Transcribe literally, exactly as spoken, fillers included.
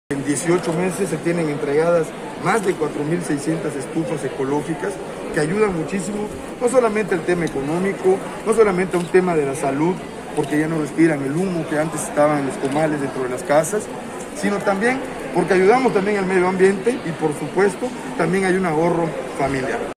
En dieciocho meses se tienen entregadas más de cuatro mil seiscientas estufas ecológicas que ayudan muchísimo, no solamente al tema económico, no solamente a un tema de la salud, porque ya no respiran el humo que antes estaba en los comales dentro de las casas, sino también porque ayudamos también al medio ambiente y por supuesto también hay un ahorro familiar.